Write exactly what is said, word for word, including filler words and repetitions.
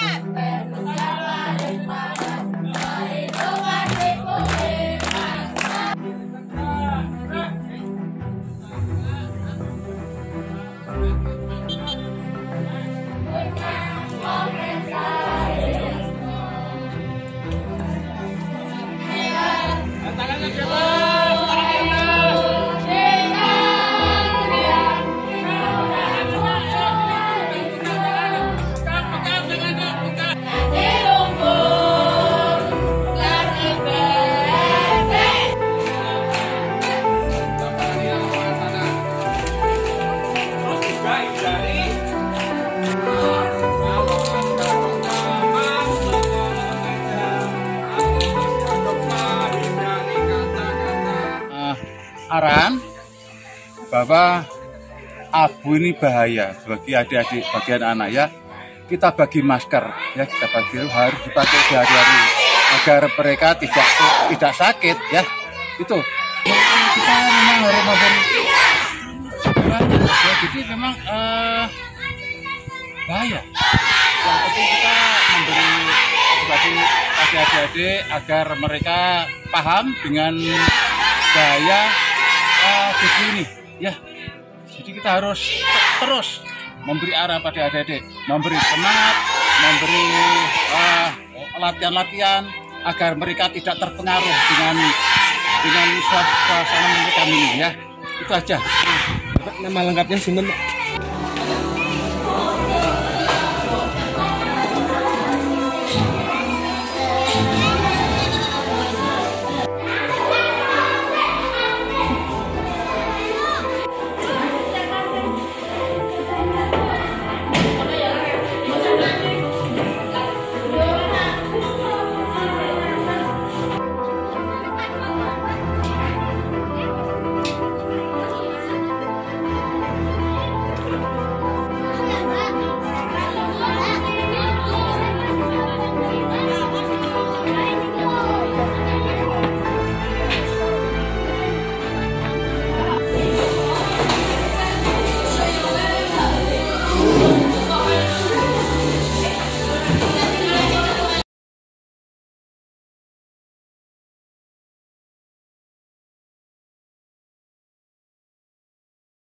Arahan bahwa abu ini bahaya bagi adik-adik, bagian anak ya. Kita bagi masker ya, kita bagi harus dipakai sehari-hari agar mereka tidak tidak sakit ya. Itu kita memang harus memberi ya, jadi memang uh, bahaya. Yang penting kita memberi bagi adik-adik agar mereka paham dengan bahaya Uh, ini ya, jadi kita harus terus memberi arah pada adik-adik, memberi semangat, memberi latihan-latihan uh, agar mereka tidak terpengaruh dengan dengan suasana mencekam ini ya. Itu aja. Nama lengkapnya Sinten, Pak?